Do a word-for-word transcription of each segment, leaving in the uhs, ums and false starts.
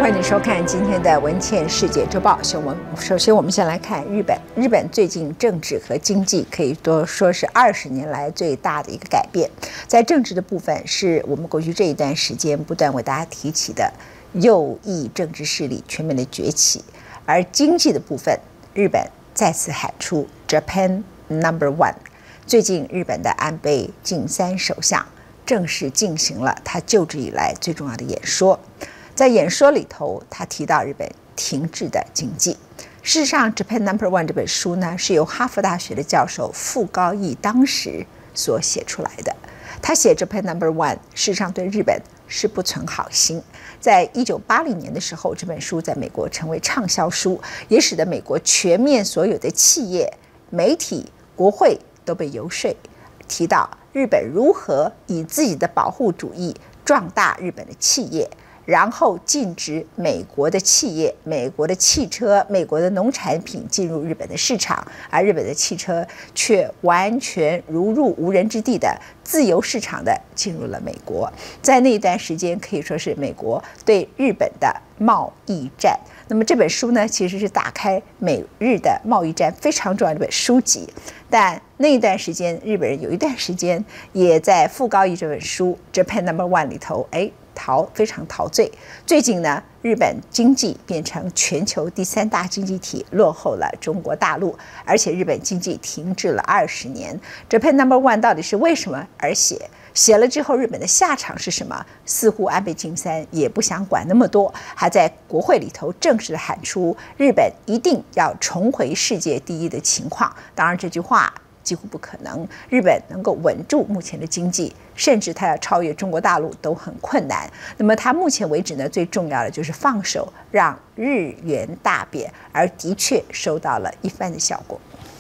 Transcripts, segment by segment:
欢迎收看今天的文茜世界周报新闻。首先，我们先来看日本。日本最近政治和经济可以多说是二十年来最大的一个改变。在政治的部分，是我们过去这一段时间不断为大家提起的右翼政治势力全面的崛起；而经济的部分，日本再次喊出 Japan Number One。最近，日本的安倍晋三首相正式进行了他就职以来最重要的演说。在演说里头，他提到日本停滞的经济。事实上，《Japan Number One》这本书呢，是由哈佛大学的教授傅高义当时所写出来的。他写《Japan Number One》，事实上对日本是不存好心。在一九八零年的时候，这本书在美国成为畅销书，也使得美国全面所有的企业、媒体、国会都被游说，提到日本如何以自己的保护主义壮大日本的企业。然后禁止美国的企业、美国的汽车、美国的农产品进入日本的市场，而日本的汽车却完全如入无人之地的自由市场的进入了美国。在那一段时间，可以说是美国对日本的贸易战。那么这本书呢，其实是打开美日的贸易战非常重要的一本书籍。但那一段时间，日本人有一段时间也在傅高义这本书《Japan Number One》里头，哎。陶非常陶醉。最近呢，日本经济变成全球第三大经济体，落后了中国大陆，而且日本经济停滞了二十年。Japan Number One 到底是为什么而写？写了之后，日本的下场是什么？似乎安倍晋三也不想管那么多，还在国会里头正式的喊出日本一定要重回世界第一的情况。当然，这句话几乎不可能，日本能够稳住目前的经济，甚至它要超越中国大陆都很困难。那么它目前为止呢，最重要的就是放手让日元大贬，而的确收到了一番的效果。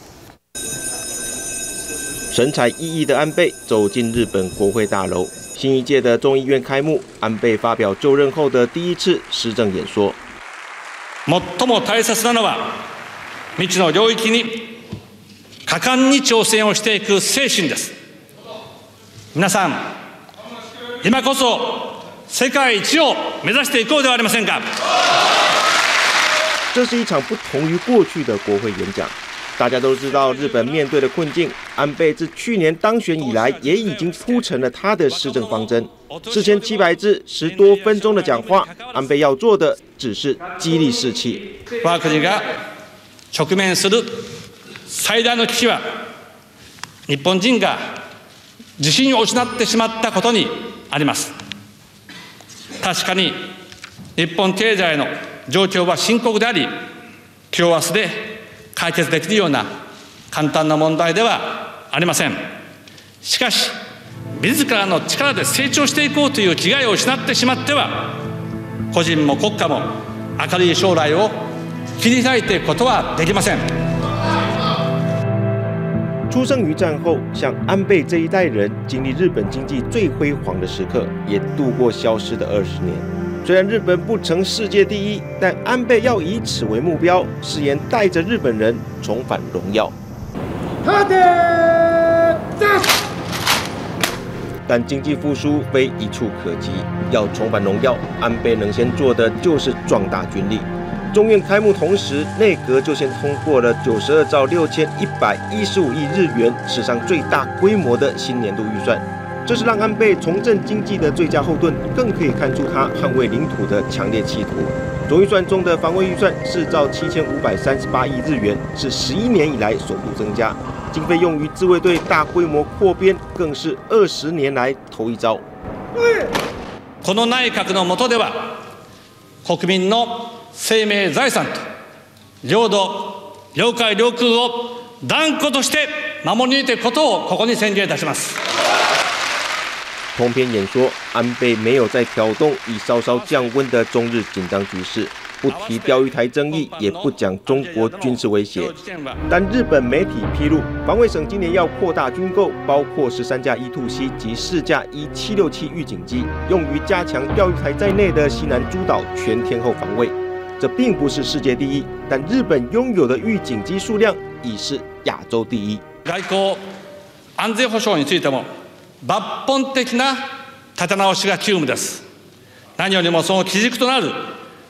神采奕奕的安倍走进日本国会大楼，新一届的众议院开幕，安倍发表就任后的第一次施政演说。 最も大切なのは未知の領域に果敢に挑戦をしていく精神です。皆さん、今こそ世界一を目指していこうではありませんか。 这是一场不同于过去的国会演讲。大家都知道日本面对的困境，安倍自去年当选以来，也已经铺成了他的施政方针。四千七百字、十多分钟的讲话，安倍要做的只是激励士气。 我が国が直面する最大の危機は、日本人が自信を失ってしまったことにあります。確かに日本経済の状況は深刻であり、今日明日で解決できるような簡単な問題ではありません。しかし、自らの力で成長していこうという気概を失ってしまっては、個人も国家も明るい将来を切り開いていくことはできません。 出生于战后，像安倍这一代人，经历日本经济最辉煌的时刻，也度过消失的二十年。虽然日本不成世界第一，但安倍要以此为目标，誓言带着日本人重返荣耀。但经济复苏非一触可及，要重返荣耀，安倍能先做的就是壮大军力。众院开幕同时，内阁就先通过了九十二兆六千一百一十五亿日元，史上最大规模的新年度预算。这是让安倍重振经济的最佳后盾，更可以看出他捍卫领土的强烈企图。总预算中的防卫预算四兆七千五百三十八亿日元，是十一年以来首度增加。经费用于自卫队大规模扩编，更是二十年来头一遭。 この内閣の下では、国民の生命財産と領土、領海、領空を断固として守り抜いていくことをここに宣言いたします。 通篇演说，安倍没有再挑动已稍稍降温的中日紧张局势，不提钓鱼台争议，也不讲中国军事威胁。但日本媒体披露，防卫省今年要扩大军购，包括十三架 E 二 C 及四架 E 七六七预警机，用于加强钓鱼台在内的西南诸岛全天候防卫。这并不是世界第一，但日本拥有的预警机数量已是亚洲第一。 外交安全保障についても抜本的な立て直しが急務です。何よりもその基軸となる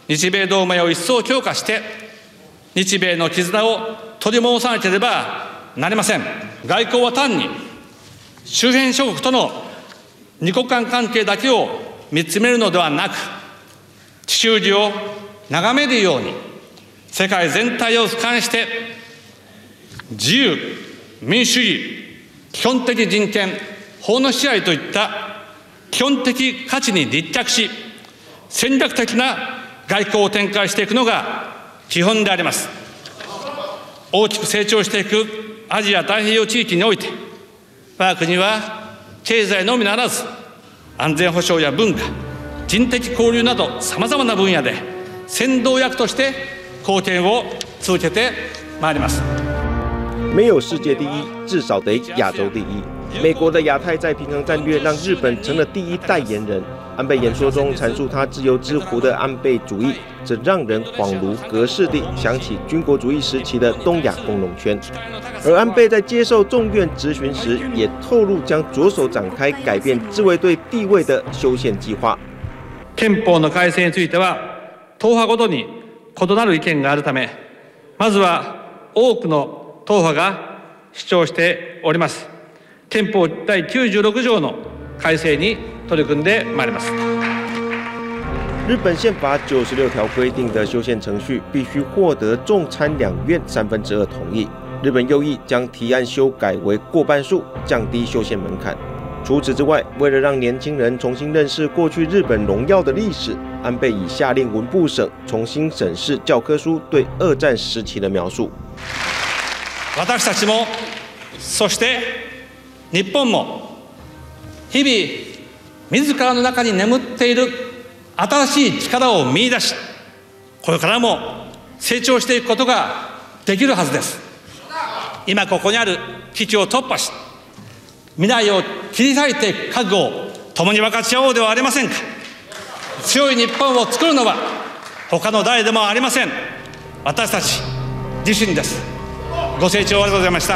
日米同盟を一層強化して、日米の絆を取り戻さなければなりません。外交は単に周辺諸国との二国間関係だけを見つめるのではなく、地球儀を眺めるように世界全体を俯瞰して、自由、民主主義、基本的人権、法の支配といった基本的価値に立脚し、戦略的な外交を展開していくのが基本であります。大きく成長していくアジア太平洋地域において、我が国は経済のみならず、安全保障や文化、人的交流などさまざまな分野で先導役として貢献を続けてまいります。 没有世界第一，至少得亚洲第一。美国的亚太再平衡战略让日本成了第一代言人。安倍演说中阐述他自由之湖的安倍主义，这让人恍如隔世地想起军国主义时期的东亚工农圈。而安倍在接受众院质询时，也透露将着手展开改变自卫隊地位的修宪计划。 憲法の改正については、党派ごとに異なる意見があるため、まずは多くの党派が主張しております。憲法第きゅうじゅうろく条の改正に取り組んでまいります。 日本宪法九十六条规定的修宪程序必须获得众参两院三分之二同意。日本右翼将提案修改为过半数，降低修宪门槛。除此之外，为了让年轻人重新认识过去日本荣耀的历史，安倍已下令文部省重新审视教科书对二战时期的描述。 私たちも、そして日本も、日々自らの中に眠っている新しい力を見出し、これからも成長していくことができるはずです。今ここにある危機を突破し、未来を切り裂いていく覚悟を共に分かち合おうではありませんか。強い日本を作るのは他の誰でもありません。私たち自身です。ご清聴ありがとうございました。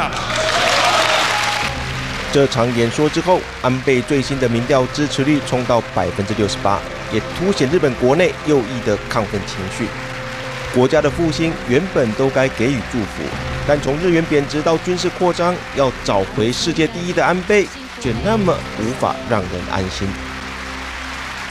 这场演说之后，安倍最新的民调支持率冲到百分之六十八，也凸显日本国内右翼的亢奋情绪。国家的复兴原本都该给予祝福，但从日元贬值到军事扩张，要找回世界第一的安倍，却那么无法让人安心。